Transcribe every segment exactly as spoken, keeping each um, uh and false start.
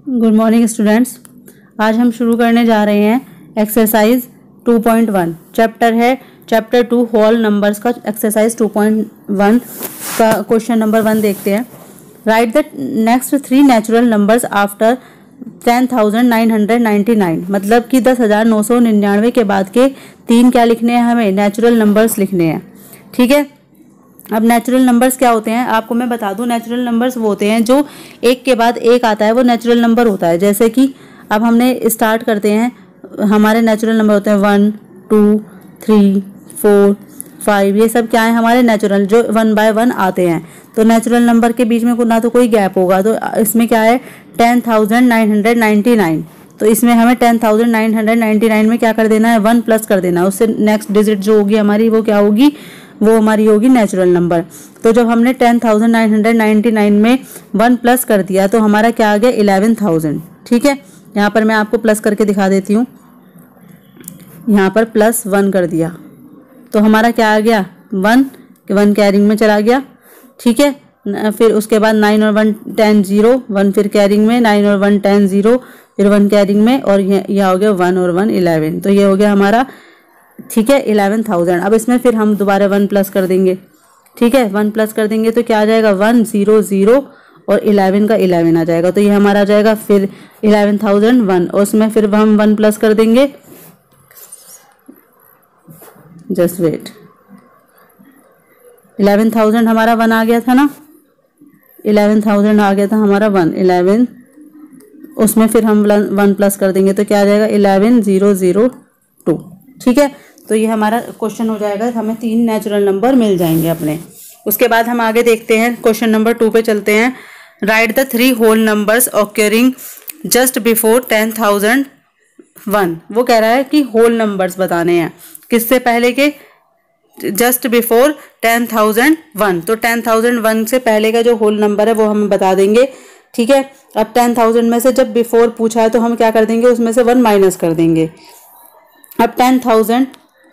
Good morning students. आज हम शुरू करने जा रहे हैं exercise two point one. Chapter है चैप्टर टू होल नंबर्स का एक्सरसाइज टू पॉइंट वन का क्वेश्चन नंबर वन देखते हैं। Write the next three natural numbers after ten thousand nine hundred ninety nine. मतलब कि दस हज़ार नौ सौ निन्यानवे के बाद के तीन क्या लिखने हैं, हमें नेचुरल नंबर्स लिखने हैं। ठीक है। अब नेचुरल नंबर्स क्या होते हैं आपको मैं बता दूं। नेचुरल नंबर्स वो होते हैं जो एक के बाद एक आता है, वो नेचुरल नंबर होता है। जैसे कि अब हमने स्टार्ट करते हैं, हमारे नेचुरल नंबर होते हैं one two three four five. ये सब क्या है हमारे नेचुरल, जो वन बाय वन आते हैं। तो नेचुरल नंबर के बीच में ना तो कोई गैप होगा। तो इसमें क्या है ten thousand nine hundred ninety nine. तो इसमें हमें ten thousand nine hundred ninety nine में क्या कर देना है, वन प्लस कर देना है। उससे नेक्स्ट डिजिट जो होगी हमारी वो क्या होगी, वो हमारी होगी नेचुरल नंबर। तो जब हमने ten thousand nine hundred ninety nine में वन प्लस कर दिया तो हमारा क्या आ गया इलेवन थाउजेंड। ठीक है। यहाँ पर मैं आपको प्लस करके दिखा देती हूँ। यहाँ पर प्लस वन कर दिया तो हमारा क्या आ गया वन, वन कैरिंग में चला गया। ठीक है। फिर उसके बाद नाइन और वन टेन जीरो, वन फिर कैरिंग में, नाइन और वन टेन जीरो, फिर वन कैरिंग में, और यह हो गया वन और वन इलेवन। तो ये हो गया हमारा, ठीक है, इलेवन थाउजेंड। अब इसमें फिर हम दोबारा वन प्लस कर देंगे। ठीक है। वन प्लस कर देंगे तो क्या आ जाएगा वन जीरो जीरो और इलेवन का इलेवन आ जाएगा। तो ये हमारा आ जाएगा फिर इलेवन थाउजेंड वन, और उसमें फिर हम वन प्लस कर देंगे। जस्ट वेट, इलेवन थाउजेंड हमारा वन आ गया था ना, इलेवन थाउजेंड आ गया था हमारा वन इलेवन, उसमें फिर हम वन प्लस कर देंगे तो क्या आ जाएगा इलेवन जीरो जीरो टू। ठीक है। तो ये हमारा क्वेश्चन हो जाएगा, हमें तीन नेचुरल नंबर मिल जाएंगे अपने। उसके बाद हम आगे देखते हैं, क्वेश्चन नंबर टू पे चलते हैं। Write the three whole numbers occurring just before ten thousand one. वो कह रहा है कि होल नंबर्स बताने हैं किससे पहले के, just before ten thousand one. तो टेन थाउजेंड वन से पहले का जो होल नंबर है वो हम बता देंगे। ठीक है। अब टेन थाउजेंड में से जब बिफोर पूछा है तो हम क्या कर देंगे, उसमें से वन माइनस कर देंगे। अब टेन थाउजेंड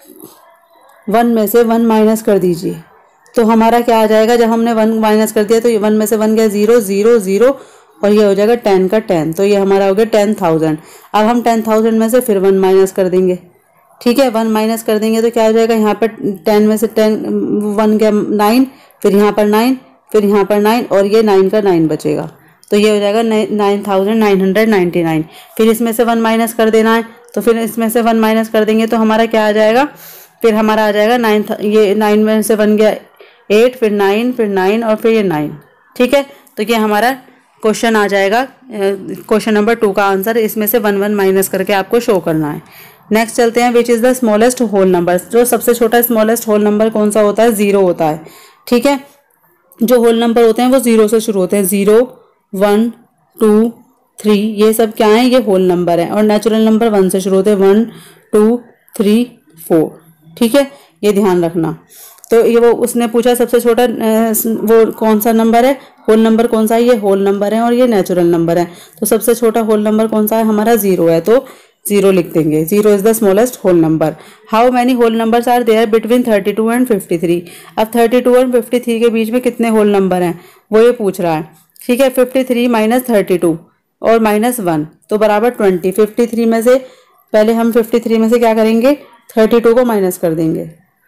वन में से वन माइनस कर दीजिए तो हमारा क्या आ जाएगा, जब हमने वन माइनस कर दिया तो वन में से वन गया जीरो जीरो जीरो, और ये हो जाएगा टेन का टेन। तो ये हमारा हो गया टेन थाउजेंड। अब हम टेन थाउजेंड में से फिर वन माइनस कर देंगे। ठीक है। वन माइनस कर देंगे तो क्या हो जाएगा, यहाँ पर टेन में से टेन वन गया नाइन, फिर यहाँ पर नाइन, फिर यहाँ पर नाइन, और ये नाइन का नाइन बचेगा। तो ये हो जाएगा nine thousand nine hundred ninety nine. फिर इसमें से वन माइनस कर देना है तो फिर इसमें से वन माइनस कर देंगे तो हमारा क्या आ जाएगा, फिर हमारा आ जाएगा नाइन, ये नाइन में से वन गया एट, फिर नाइन, फिर नाइन, और फिर ये नाइन। ठीक है। तो ये हमारा क्वेश्चन आ जाएगा, क्वेश्चन नंबर टू का आंसर। इसमें से वन वन माइनस करके आपको शो करना है। नेक्स्ट चलते हैं, which is the smallest whole number. जो सबसे छोटा स्मॉलेस्ट होल नंबर कौन सा होता है, जीरो होता है। ठीक है। जो होल नंबर होते हैं वो जीरो से शुरू होते हैं। जीरो वन टू थ्री ये सब क्या है, ये होल नंबर है। और नेचुरल नंबर वन से शुरू होते हैं, वन टू थ्री फोर। ठीक है। ये ध्यान रखना। तो ये वो उसने पूछा सबसे छोटा वो कौन सा नंबर है, होल नंबर कौन सा है, ये होल नंबर है और ये नेचुरल नंबर है। तो सबसे छोटा होल नंबर कौन सा है, हमारा जीरो है। तो जीरो लिख देंगे। Zero is the smallest whole number. How many whole numbers are there between thirty two and fifty three. अब थर्टी टू और फिफ्टी थ्री के बीच में कितने होल नंबर हैं वो ये पूछ रहा है। ठीक है। Fifty three minus thirty two और माइनस वन तो बराबर ट्वेंटी। फिफ्टी थ्री में से पहले हम फिफ्टी थ्री में से क्या करेंगे, थर्टी टू को माइनस कर देंगे।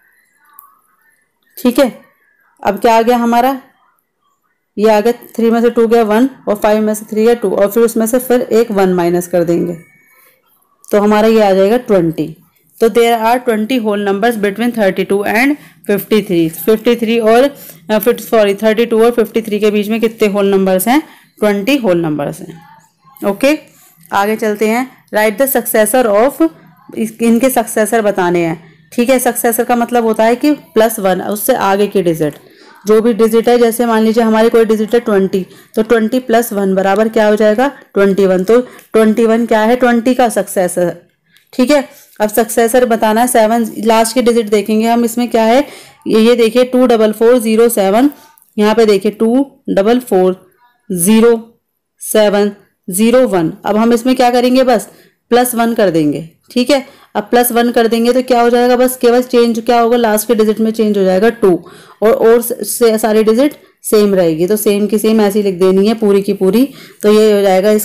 ठीक है। अब क्या आ गया हमारा, ये आ गया थ्री में से टू गया वन, और फाइव में से थ्री गया टू, और फिर उसमें से फिर एक वन माइनस कर देंगे तो हमारा ये आ जाएगा ट्वेंटी। तो there are twenty whole numbers between thirty two and fifty three. Fifty three और सॉरी थर्टी टू और फिफ्टी थ्री के बीच में कितने होल नंबर्स हैं, ट्वेंटी होल नंबर्स हैं। ओके। आगे चलते हैं। राइट द सक्सेसर ऑफ, इनके सक्सेसर बताने हैं। ठीक है। सक्सेसर का मतलब होता है कि प्लस वन, उससे आगे की डिजिट, जो भी डिजिट है, जैसे मान लीजिए हमारी कोई डिजिट है ट्वेंटी, तो ट्वेंटी प्लस वन बराबर क्या हो जाएगा ट्वेंटी वन। तो ट्वेंटी वन क्या है, ट्वेंटी का सक्सेसर। ठीक है। अब सक्सेसर बताना है, सेवन लास्ट की डिजिट देखेंगे हम। इसमें क्या है, ये देखिए two double four zero seven, यहाँ पे देखिए two double four zero seven zero one. अब हम इसमें क्या करेंगे, बस प्लस वन कर देंगे। ठीक है। अब प्लस वन कर देंगे तो क्या हो जाएगा, बस केवल चेंज क्या होगा, लास्ट के डिजिट में चेंज हो जाएगा टू, और और से सारी डिजिट सेम रहेगी। तो सेम की सेम ऐसी लिख देनी है पूरी की पूरी। तो ये हो जाएगा इसका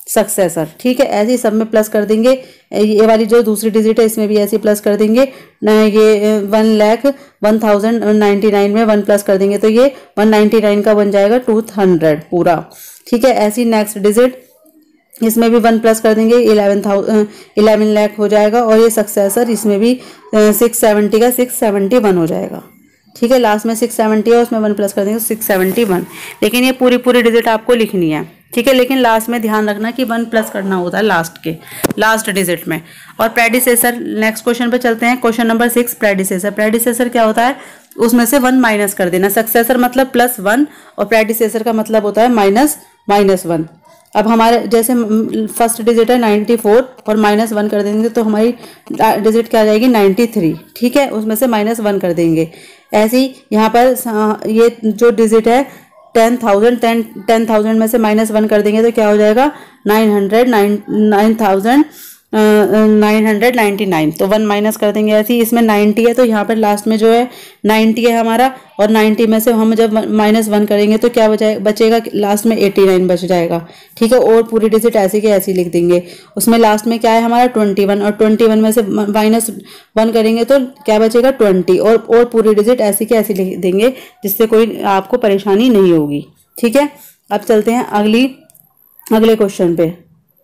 सक्सेसर। ठीक है, ऐसे ही सब में प्लस कर देंगे। ये वाली जो दूसरी डिजिट है इसमें भी ऐसे प्लस कर देंगे। ये one lakh one thousand ninety nine में वन प्लस कर देंगे तो ये वन नाइन्टी नाइन का बन जाएगा टू हंड्रेड पूरा। ठीक है, ऐसी नेक्स्ट डिजिट इसमें भी वन प्लस कर देंगे, इलेवन थाउजेंड इलेवन लैख हो जाएगा। और ये सक्सेसर इसमें भी सिक्स सेवेंटी का सिक्स सेवेंटी वन हो जाएगा। ठीक है, लास्ट में सिक्स सेवेंटी है उसमें वन प्लस कर देंगे सिक्स सेवेंटी वन। लेकिन ये पूरी पूरी डिजिट आपको लिखनी है। ठीक है, लेकिन लास्ट में ध्यान रखना कि वन प्लस करना होता है लास्ट के लास्ट डिजिट में। और प्रेडिसेसर, नेक्स्ट क्वेश्चन पे चलते हैं। Question number six, predecessor. Predecessor क्या होता है, उसमें से वन माइनस कर देना। सक्सेसर मतलब प्लस वन और प्रेडिसेसर का मतलब होता है माइनस माइनस वन। अब हमारे जैसे फर्स्ट डिजिट है नाइन्टी फोर और माइनस वन कर देंगे तो हमारी डिजिट क्या आ जाएगी नाइन्टी थ्री। ठीक है, उसमें से माइनस वन कर देंगे। ऐसे ही यहाँ पर ये जो डिजिट है ten thousand ten ten thousand में से माइनस वन कर देंगे तो क्या हो जाएगा nine hundred nine nine thousand nine hundred ninety nine. तो वन माइनस कर देंगे। ऐसे ही इसमें नाइन्टी है तो यहाँ पर लास्ट में जो है नाइन्टी है हमारा, और नाइन्टी में से हम जब माइनस वन करेंगे तो क्या बचाए बचेगा लास्ट में एटी नाइन बच जाएगा। ठीक है, और पूरी डिजिट ऐसी के ऐसी लिख देंगे। उसमें लास्ट में क्या है हमारा ट्वेंटी वन, और ट्वेंटी वन में से माइनस वन करेंगे तो क्या बचेगा ट्वेंटी, और और पूरी डिजिट ऐसी के ऐसी लिख देंगे जिससे कोई आपको परेशानी नहीं होगी। ठीक है, अब चलते हैं अगली अगले क्वेश्चन पे।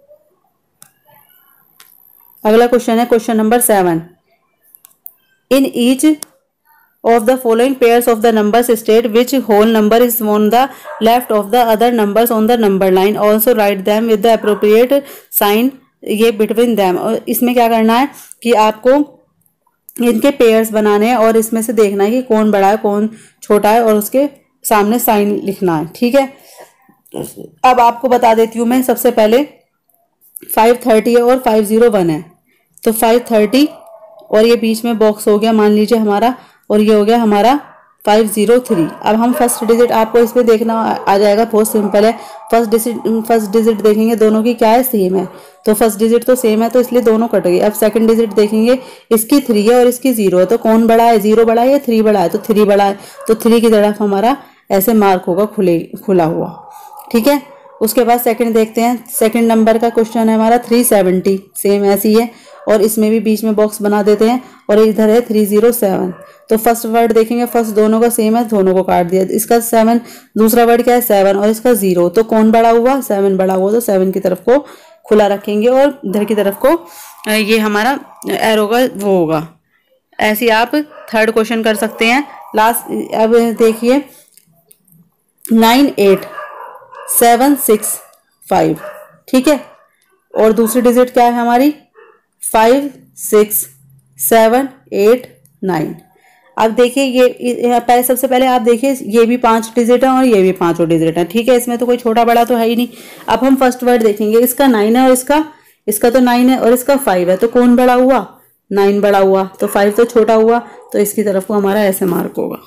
अगला क्वेश्चन है question number seven. In each of the following pairs of the numbers state which whole number is on the left of the other numbers on the number line, also write them with the appropriate sign ये between them। और इसमें क्या करना है कि आपको इनके pairs बनाने हैं और इसमें से देखना है कि कौन बड़ा है कौन छोटा है और उसके सामने साइन लिखना है। ठीक है, अब आपको बता देती हूँ मैं। सबसे पहले फाइव थर्टी है और फाइव जीरो वन है, तो फाइव थर्टी और ये बीच में बॉक्स हो गया मान लीजिए हमारा, और ये हो गया हमारा फाइव जीरो थ्री। अब हम फर्स्ट डिजिट आपको इसमें देखना आ जाएगा, बहुत सिंपल है। फर्स्ट डिजिट फर्स्ट डिजिट देखेंगे दोनों की क्या है सेम है, तो फर्स्ट डिजिट तो सेम है तो इसलिए दोनों कट गई। अब सेकंड डिजिट देखेंगे, इसकी थ्री है और इसकी जीरो है, तो कौन बड़ा है, जीरो बड़ा है या थ्री बड़ा है, तो थ्री बड़ा है, तो थ्री की तरफ हमारा ऐसे मार्क होगा खुले खुला हुआ। ठीक है, उसके बाद सेकंड देखते हैं। सेकंड नंबर का क्वेश्चन है हमारा थ्री सेवेंटी, सेम ऐसी है और इसमें भी बीच में बॉक्स बना देते हैं, और इधर है थ्री जीरो सेवन। तो फर्स्ट वर्ड देखेंगे, फर्स्ट दोनों का सेम है, दोनों को काट दिया। इसका सेवन, दूसरा वर्ड क्या है सेवन और इसका जीरो, तो कौन बड़ा हुआ, सेवन बड़ा हुआ, तो सेवन की तरफ को खुला रखेंगे और इधर की तरफ को ये हमारा एरो का वो होगा। ऐसे आप थर्ड क्वेश्चन कर सकते हैं। लास्ट अब देखिए nine eight seven six five. ठीक है, और दूसरी डिजिट क्या है हमारी five six seven eight nine. अब देखिए ये पहले सबसे पहले आप देखिए ये भी पांच डिजिट है और ये भी पांचों डिजिट है। ठीक है, इसमें तो कोई छोटा बड़ा तो है ही नहीं। अब हम फर्स्ट वर्ड देखेंगे, इसका नाइन है और इसका इसका तो नाइन है और इसका फाइव है, तो कौन बड़ा हुआ, नाइन बड़ा हुआ, तो फाइव तो छोटा हुआ, तो इसकी तरफ को हमारा ऐसे मार्क होगा।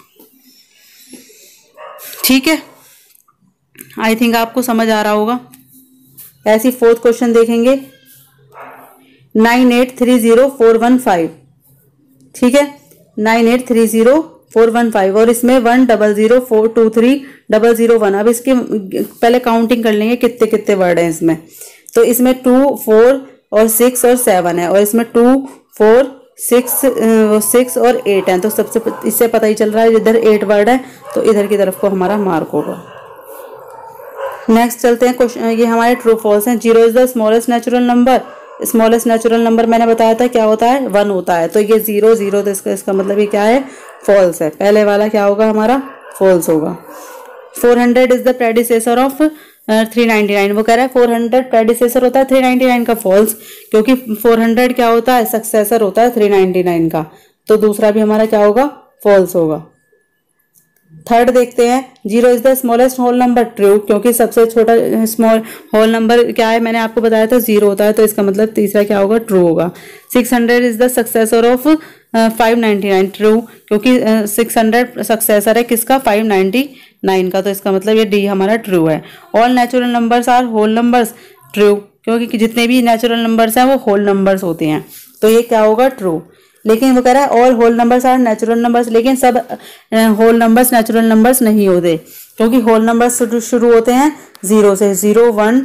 ठीक है, आई थिंक आपको समझ आ रहा होगा। ऐसी फोर्थ क्वेश्चन देखेंगे nine eight three zero four one five. ठीक है, nine eight three zero four one five और इसमें one double zero four two three double zero one. अब इसके पहले काउंटिंग कर लेंगे कितने कितने वर्ड हैं इसमें। तो इसमें टू फोर और सिक्स और सेवन है, और इसमें टू फोर सिक्स सिक्स और एट है, तो सबसे इससे पता ही चल रहा है इधर एट वर्ड है तो इधर की तरफ को हमारा मार्क होगा। नेक्स्ट चलते हैं क्वेश्चन, ये हमारे ट्रू फॉल्स हैं। Zero is the smallest natural number. Smallest natural number मैंने बताया था क्या होता है, वन होता है, तो ये जीरो जीरो तो इसका इसका मतलब ये क्या है, फॉल्स है। पहले वाला क्या होगा हमारा, फॉल्स होगा। Four hundred is the predecessor of three ninety nine. वो कह रहा है फोर हंड्रेड प्रेडिसेसर होता है थ्री नाइन्टी नाइन का, फॉल्स, क्योंकि फोर हंड्रेड क्या होता है, सक्सेसर होता है थ्री नाइन्टी नाइन का, तो दूसरा भी हमारा क्या होगा, फॉल्स होगा। थर्ड देखते हैं, zero is the smallest whole number, true, क्योंकि सबसे छोटा स्मॉल होल नंबर क्या है मैंने आपको बताया था जीरो होता है, तो इसका मतलब तीसरा क्या होगा, ट्रू होगा। Six hundred is the successor of five ninety nine, true, क्योंकि सिक्स हंड्रेड सक्सेसर है किसका, फाइव नाइन्टी नाइन का, तो इसका मतलब ये डी हमारा ट्रू है। All natural numbers are whole numbers, true, क्योंकि जितने भी नेचुरल नंबर्स हैं वो होल नंबर्स होते हैं, तो ये क्या होगा, ट्रू। लेकिन वो कह रहा है all whole numbers are natural numbers, लेकिन सब होल नंबर्स नेचुरल नंबर्स नहीं होते, क्योंकि होल नंबर्स शुरू होते हैं जीरो से, जीरो वन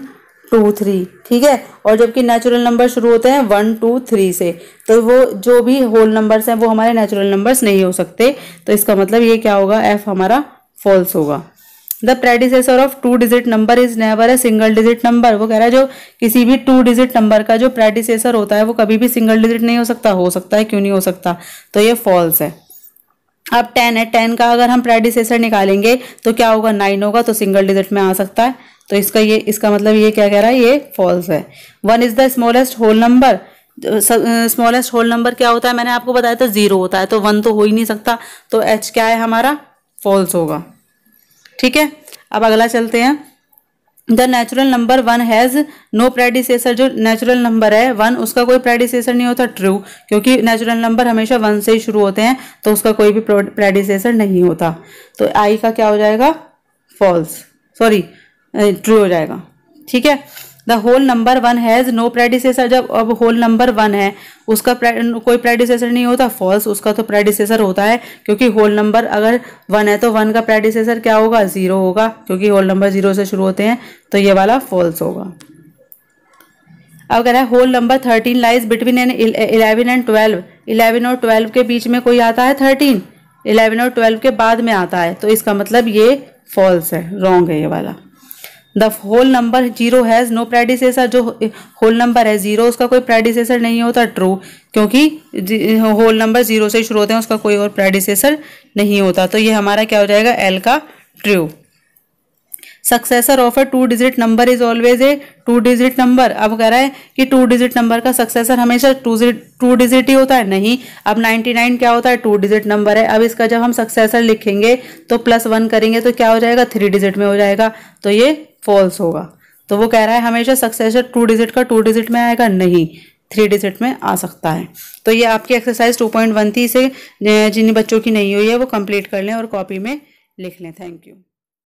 टू थ्री, ठीक है। और जबकि नेचुरल नंबर शुरू होते हैं वन टू थ्री से, तो वो जो भी होल नंबर्स हैं वो हमारे नेचुरल नंबर्स नहीं हो सकते। तो इसका मतलब ये क्या होगा, एफ हमारा फॉल्स होगा। The predecessor of two digit number is never a single digit number. वो कह रहा है जो किसी भी टू डिजिट नंबर का जो प्रेडिसेसर होता है वो कभी भी सिंगल डिजिट नहीं हो सकता। हो सकता है, क्यों नहीं हो सकता, तो ये फॉल्स है। अब टेन है, टेन का अगर हम प्रेडिसेसर निकालेंगे तो क्या होगा, नाइन होगा, तो सिंगल डिजिट में आ सकता है। तो इसका ये इसका मतलब ये क्या कह रहा है, ये फॉल्स है। One is the smallest whole number. Smallest whole number क्या होता है, मैंने आपको बताया था जीरो होता है, तो वन तो हो ही नहीं सकता, तो एच क्या है हमारा, फॉल्स होगा। ठीक है, अब अगला चलते हैं। The natural number one has no predecessor. जो नेचुरल नंबर है वन, उसका कोई प्रेडिसेसर नहीं होता। ट्रू, क्योंकि नेचुरल नंबर हमेशा वन से ही शुरू होते हैं, तो उसका कोई भी प्रेडिसेसर नहीं होता। तो आई का क्या हो जाएगा, फॉल्स, सॉरी ट्रू हो जाएगा। ठीक है, the whole number one has no predecessor. जब अब होल नंबर वन है उसका कोई प्रेडिसेसर नहीं होता, फॉल्स, उसका तो प्रेडिसेसर होता है, क्योंकि होल नंबर अगर वन है तो वन का प्रेडिसेसर क्या होगा, जीरो होगा, क्योंकि होल नंबर जीरो से शुरू होते हैं, तो ये वाला फॉल्स होगा। अब कह रहा है whole number thirteen lies between an eleven and twelve. Eleven और ट्वेल्व के बीच में कोई आता है थर्टीन, इलेवन और ट्वेल्व के बाद में आता है, तो इसका मतलब ये फॉल्स है, रॉन्ग है ये वाला। The whole number zero has no predecessor. जो होल नंबर है जीरो, उसका कोई प्रेडिसेसर नहीं होता। ट्रू, क्योंकि होल नंबर जीरो से शुरू होते हैं, उसका कोई और प्रेडिसेसर नहीं होता। तो ये हमारा क्या हो जाएगा, एल का true. Successor of a two digit number is always a two digit number. अब कह रहा है कि टू डिजिट नंबर का सक्सेसर हमेशा टू टू डिजिट ही होता है, नहीं। अब नाइन्टी नाइन क्या होता है, टू डिजिट नंबर है। अब इसका जब हम सक्सेसर लिखेंगे तो प्लस वन करेंगे तो क्या हो जाएगा, थ्री डिजिट में हो जाएगा, तो ये फॉल्स होगा। तो वो कह रहा है हमेशा सक्सेसर टू डिजिट का टू डिजिट में आएगा, नहीं, थ्री डिजिट में आ सकता है। तो ये आपकी एक्सरसाइज टू पॉइंट वन थी, इसे जिन बच्चों की नहीं हुई है वो कंप्लीट कर लें और कॉपी में लिख लें। Thank you.